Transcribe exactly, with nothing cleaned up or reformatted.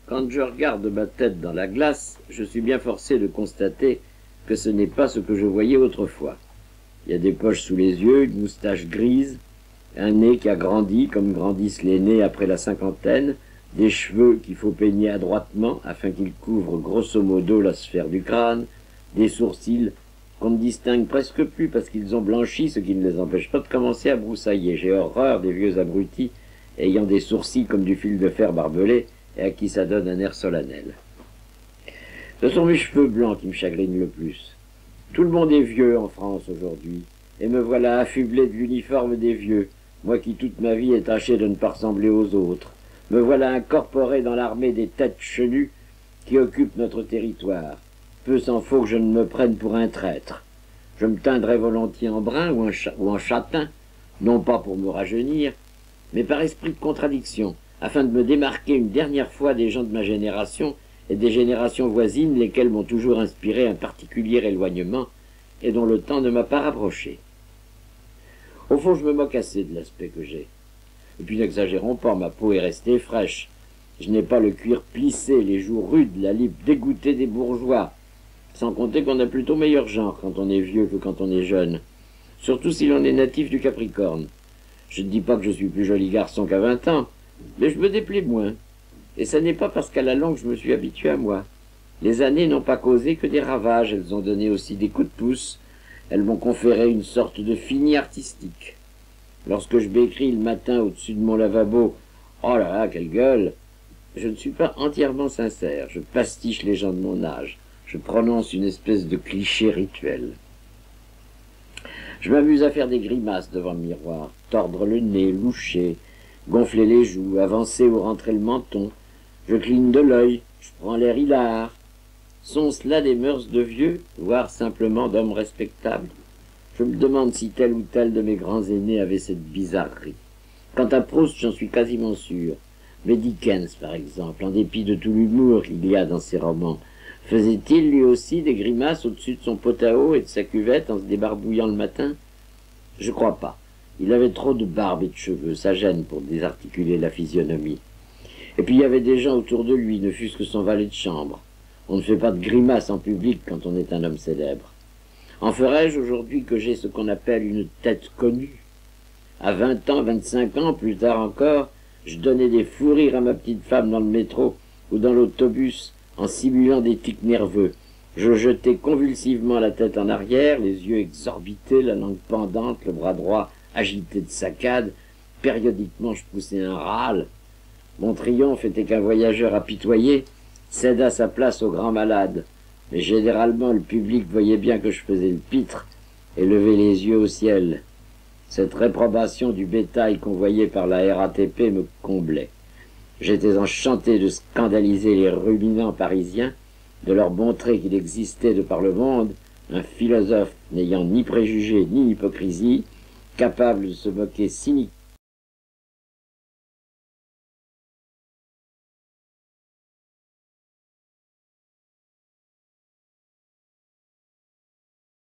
Quand je regarde ma tête dans la glace, je suis bien forcé de constater que ce n'est pas ce que je voyais autrefois. Il y a des poches sous les yeux, une moustache grise, un nez qui a grandi comme grandissent les nez après la cinquantaine, des cheveux qu'il faut peigner adroitement afin qu'ils couvrent grosso modo la sphère du crâne, des sourcils qu'on ne distingue presque plus parce qu'ils ont blanchi, ce qui ne les empêche pas de commencer à broussailler. J'ai horreur des vieux abrutis ayant des sourcils comme du fil de fer barbelé et à qui ça donne un air solennel. Ce sont mes cheveux blancs qui me chagrinent le plus. Tout le monde est vieux en France aujourd'hui, et me voilà affublé de l'uniforme des vieux, moi qui toute ma vie ai tâché de ne pas ressembler aux autres. Me voilà incorporé dans l'armée des têtes chenues qui occupent notre territoire. Peu s'en faut que je ne me prenne pour un traître. Je me teindrais volontiers en brun ou en, ou en châtain, non pas pour me rajeunir, mais par esprit de contradiction, afin de me démarquer une dernière fois des gens de ma génération et des générations voisines, lesquelles m'ont toujours inspiré un particulier éloignement et dont le temps ne m'a pas rapproché. Au fond, je me moque assez de l'aspect que j'ai. Et puis n'exagérons pas, ma peau est restée fraîche. Je n'ai pas le cuir plissé, les joues rudes, la lippe dégoûtée des bourgeois. Sans compter qu'on a plutôt meilleur genre quand on est vieux que quand on est jeune. Surtout si l'on est natif du Capricorne. Je ne dis pas que je suis plus joli garçon qu'à vingt ans, mais je me déplais moins. Et ça n'est pas parce qu'à la longue je me suis habitué à moi. Les années n'ont pas causé que des ravages, elles ont donné aussi des coups de pouce. Elles m'ont conféré une sorte de fini artistique. Lorsque je m'écris le matin au-dessus de mon lavabo « Oh là là, quelle gueule !» je ne suis pas entièrement sincère, je pastiche les gens de mon âge, je prononce une espèce de cliché rituel. Je m'amuse à faire des grimaces devant le miroir, tordre le nez, loucher, gonfler les joues, avancer ou rentrer le menton. Je cligne de l'œil, je prends l'air hilar. Sont cela des mœurs de vieux, voire simplement d'hommes respectables? Je me demande si tel ou tel de mes grands aînés avait cette bizarrerie. Quant à Proust, j'en suis quasiment sûr. Mais Dickens, par exemple, en dépit de tout l'humour qu'il y a dans ses romans, faisait-il lui aussi des grimaces au-dessus de son pot à eau et de sa cuvette en se débarbouillant le matin? Je crois pas. Il avait trop de barbe et de cheveux, ça gêne pour désarticuler la physionomie. Et puis il y avait des gens autour de lui, ne fût-ce que son valet de chambre. On ne fait pas de grimaces en public quand on est un homme célèbre. En ferais-je aujourd'hui que j'ai ce qu'on appelle une tête connue? À vingt ans, vingt-cinq ans, plus tard encore, je donnais des fous rires à ma petite femme dans le métro ou dans l'autobus en simulant des tics nerveux. Je jetais convulsivement la tête en arrière, les yeux exorbités, la langue pendante, le bras droit agité de saccade. Périodiquement, je poussais un râle. Mon triomphe était qu'un voyageur apitoyé céda sa place au grand malade. Mais généralement, le public voyait bien que je faisais le pitre et levait les yeux au ciel. Cette réprobation du bétail convoyé par la R A T P me comblait. J'étais enchanté de scandaliser les ruminants parisiens, de leur montrer qu'il existait de par le monde un philosophe n'ayant ni préjugés ni hypocrisie, capable de se moquer cyniquement